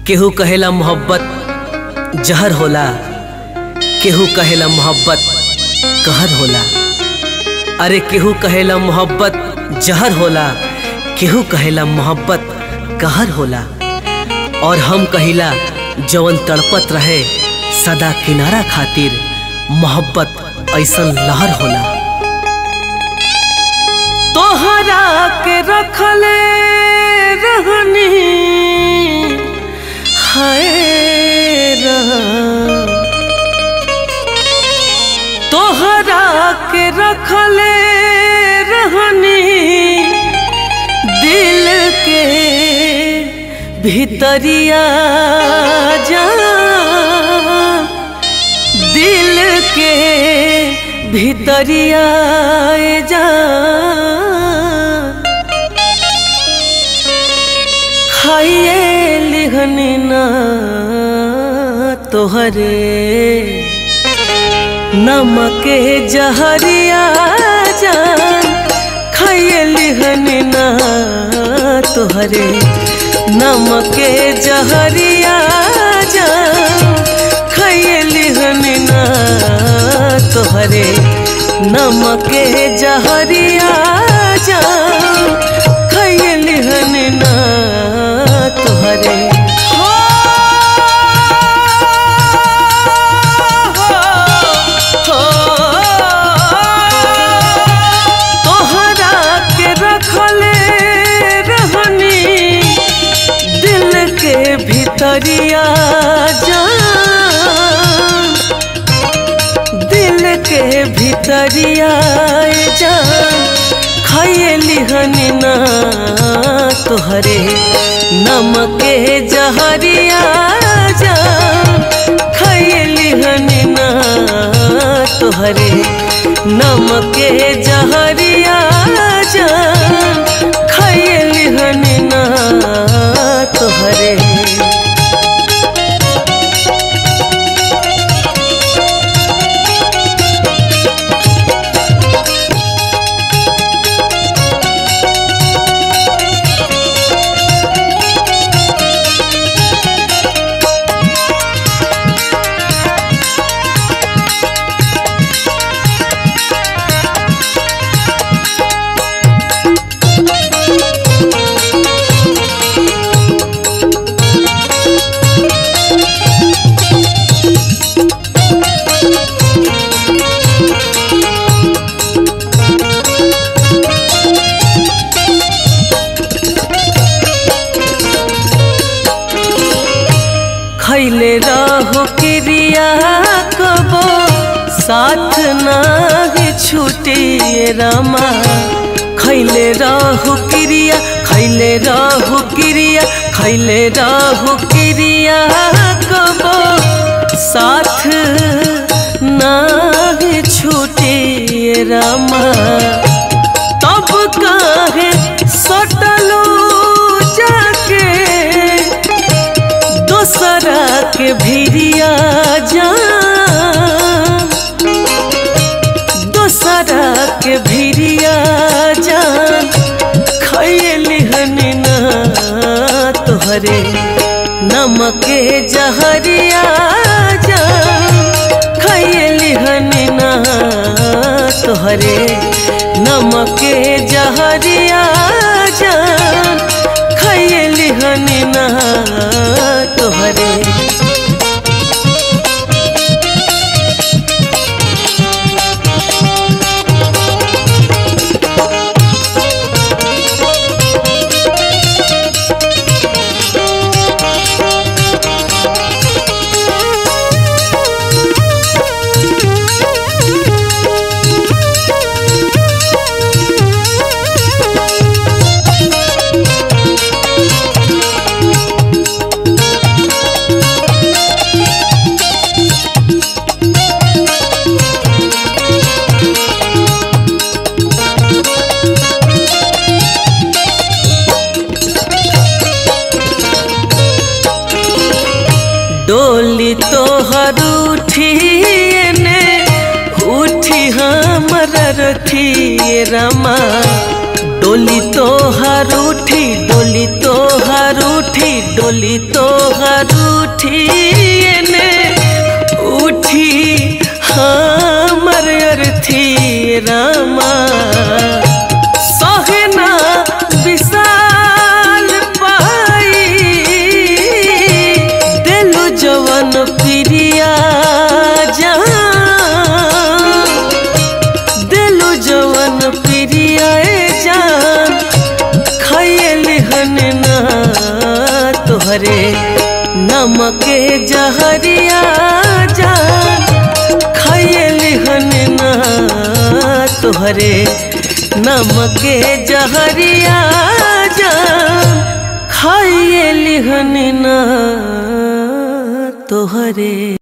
केहू कहेला मोहब्बत जहर होला, केहू कहेला मोहब्बत कहर होला। अरे केहू कहेला मोहब्बत जहर होला, केहू कहेला मोहब्बत कहर होला। और हम कहिला जवन तड़पत रहे सदा किनारा खातिर, मोहब्बत ऐसन लहर होला। तोहरा के रखले रहनी हाय तोहरा के रखले रहनी दिल के भीतरिया जा, दिल के भीतरिया जा। खाइए लिहनी ना तोहरे नमक जहरिया जान, खाइए लिहनी ना तोहरे नमक जहरिया जान, खाइए लिहनी ना तोहरे नमक जहरिया जान, खाइए लिहनी ना तोहरे। तोहरा के रखले रहनी दिल के भीतरिया जान, दिल के भीतरिया जान, खाइए लिहनी ना तोहरे नमक जहरिया जान, खाइए लिहनी ना तोहरे नमक जहरिया जान, खाइए लिहनी ना तोहरे। खैले रहो क्रिया कबो साथ नाही छूटे रामा, खैले रहो क्रिया, खैले रहो क्रिया, खैले रहो क्रिया कबो साथ नाही छूटे रामा। तब काहे सटलो जाके दोसरा के भिरिया जान, दोसरा के भिरिया जान, खाइए लिहनी ना तोहरे नमक जहरिया जान, खाइए लिहनी ना तोहरे नमक जहरिया जान, खाइए लिहनी ना तोहरे। डोली तोहर उठी ने उठी हमर रथी रमा, डोली तो हरूठी डोली तो हरूठी डोली तो हरूठी ने उठी हमर अर्थी रामा सहना विशाल पाई दिलु जवन प्रिया दिलु जवन प्रिया जान खयल हन ना तोहरे नमके जहरिया जान खयल हन ना तोहरे नमके जहरिया जान खयल हन ना तोहरे।